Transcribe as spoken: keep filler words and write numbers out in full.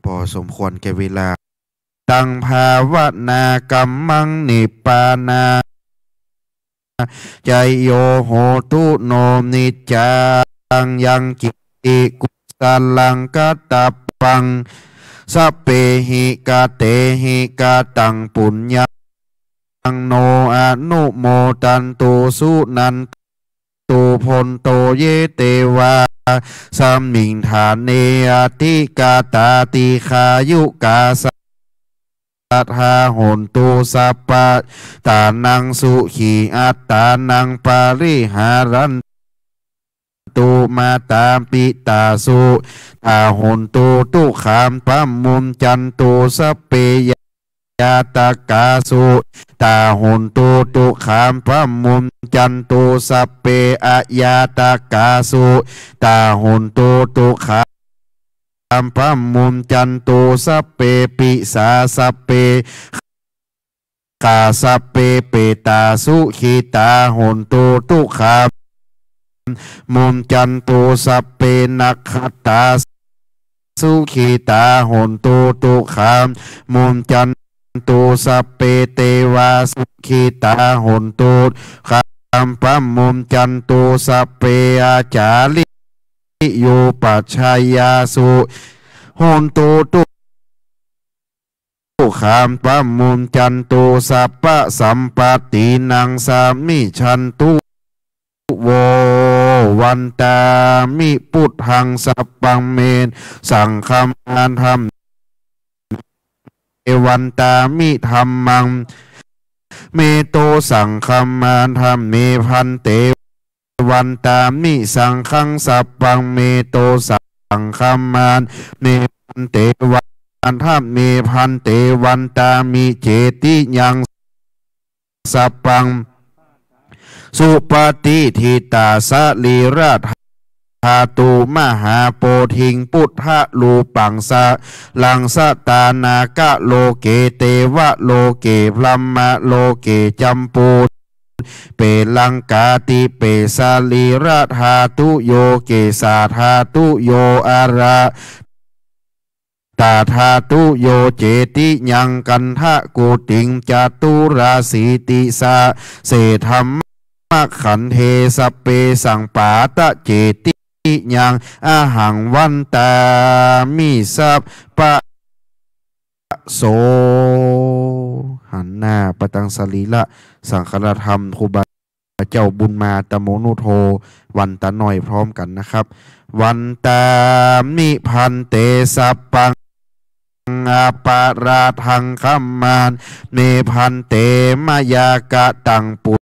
พอสมควรแก่เวลาตังภาวนากัมมังนิปปานาใจโยโหตุโนนิจจังยังกิติกุสัลลังกัตตปังสัพเพหิกาเตหิกาตังปุญญังโนอนุโมตันตุสุนันตุพลโตเยเตวาสัมมิงฐานเนอติกาตาติขายุกาสัทธาโหนตุสัพพะตานังสุขีอัตตานังปาริหารันตุมาตามปิตาสุตาโหนตุตุขามปัมมุมจันตุสัพเพยาตากาสุตาโหนตุตุขามปัมมุมจันตุสัพเพอะยาตากาสุตาโหนตุตุขามปัมมุมจันตุสัพเพปิสาสัพเพกาสัพเพเปตาสุขีตาโหนตุตุขามมุมจันตุสัพเพนักขตาสุขีตาโหนตุตุขามมุมจันตุสัพเพเตวาสุขีตาโหนตุขามปัมมุมจันตุสัพเพอาจาริโยปัจฉายาสุโหนตุตุขามปัมมุมจันตุสัพพะสัมปตินังสามิชันตุโววันตามิพุทธังสัพพังเมนสังฆมานธรรมเอวันตามิธรรมังเมโตสังฆมานธรรมเมพันเตวันตามิสังฆังสัพพังเมโตสังฆมานเมพันเตวันธรรมเมพันเตวันตามิเจติยังสัพพังสุปฏิทิตาสลีราธาตุมหาโพธิงพุทธลูปังสะลังสตานากะโลเกเตวะโลเกพลัมมะโลเกจัมปูเปลังกาติเปสลีราธาตุโยเกสาธาตุโยอาระตาธาตุโยเจติยังกันทะกุติงจตุราสีติสาเศธรรมขันเทสเปสังปาตะเจติยังอาหังวันตามิสัพปะโสหันหน้าปตังสลีละสังฆธรรมครูบาเจ้าบุญมาตโมนุโทวันตาหน่อยพร้อมกันนะครับวันตามิพันเตสัพปังอาปาราทังคัมมานเมพันเตมายากะตังปุ